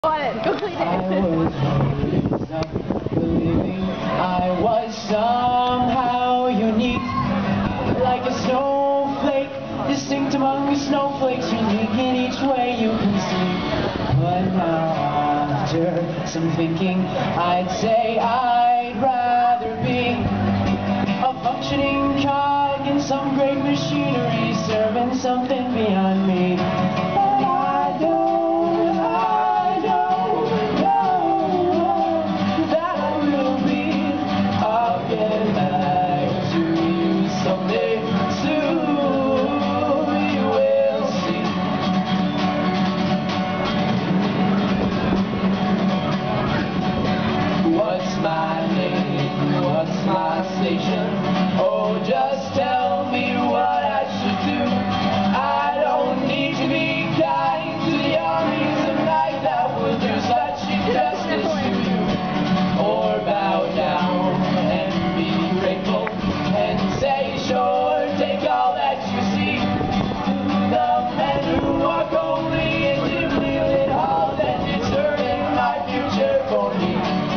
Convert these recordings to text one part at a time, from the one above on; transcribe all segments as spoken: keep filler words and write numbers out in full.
Go ahead, go clean it. I was raised up believing I was somehow unique, like a snowflake, distinct among the snowflakes, unique in each way you can see. But now, after some thinking, I'd say I'd rather be a functioning cog in some great machinery, serving something beyond me. But I don't. Oh, just tell me what I should do. I don't need to be kind to the armies of night that will do such injustice to you, or bow down and be grateful and say, sure, take all that you see. To the men who walk only in dimly lit halls and deserting my future for me.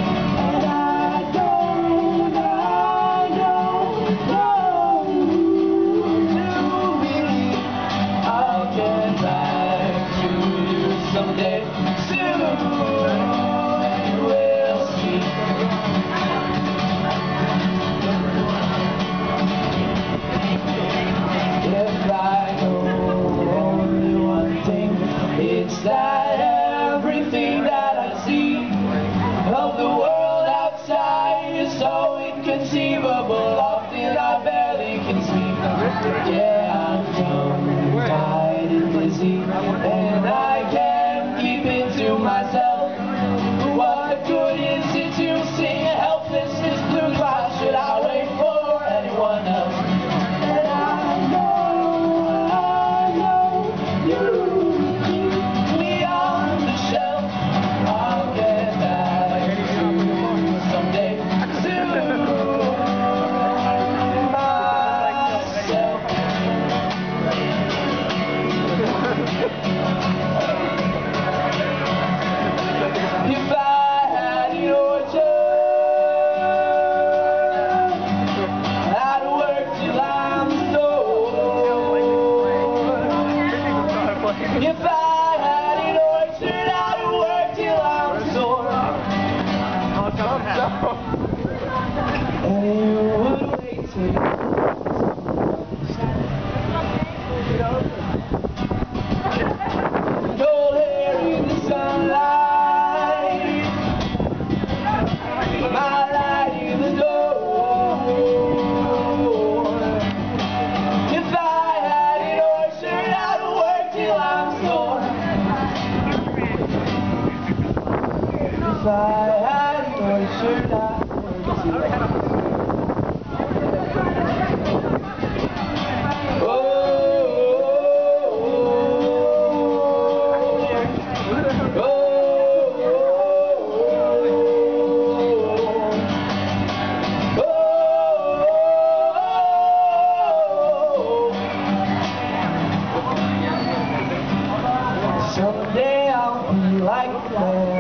Someday soon you will see. If I know only one thing, it's that everything that I see of the world outside is so inconceivable. Often I barely can speak. Yeah, I'm dumb, tired and dizzy, and I can't to myself. What good is it to sing helplessness blue clouds? Should I wait for anyone else? And I know, I know you keep me on the shelf. I'll get back to you someday soon. If I had an orchard, I'd work till I'm sore. If I had an orchard, I'd work till I'm sore. And you would wait till gold hair in the sunlight. My light in the door. If I had an orchard, I'd work till I'm sore. If I had an orchard, I'd work till I'm sore. Someday I'll be like that.